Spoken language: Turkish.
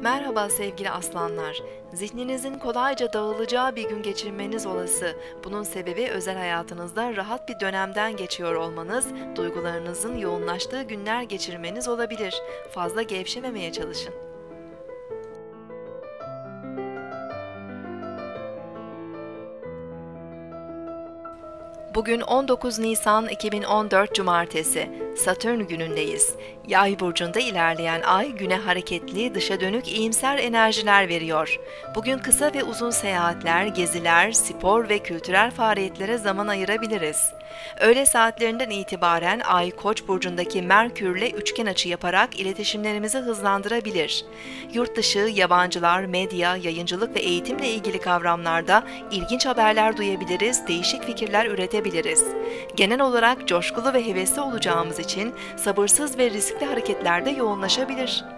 Merhaba sevgili aslanlar. Zihninizin kolayca dağılacağı bir gün geçirmeniz olası. Bunun sebebi özel hayatınızda rahat bir dönemden geçiyor olmanız, duygularınızın yoğunlaştığı günler geçirmeniz olabilir. Fazla gevşememeye çalışın. Bugün 19 Nisan 2014 Cumartesi, Satürn günündeyiz. Yay burcunda ilerleyen ay güne hareketli, dışa dönük iyimser enerjiler veriyor. Bugün kısa ve uzun seyahatler, geziler, spor ve kültürel faaliyetlere zaman ayırabiliriz. Öğle saatlerinden itibaren ay Koç burcundaki Merkürle üçgen açı yaparak iletişimlerimizi hızlandırabilir. Yurt dışı, yabancılar, medya, yayıncılık ve eğitimle ilgili kavramlarda ilginç haberler duyabiliriz, değişik fikirler üretebiliriz. Genel olarak coşkulu ve hevesli olacağımız için sabırsız ve riskli hareketlerde yoğunlaşabilir.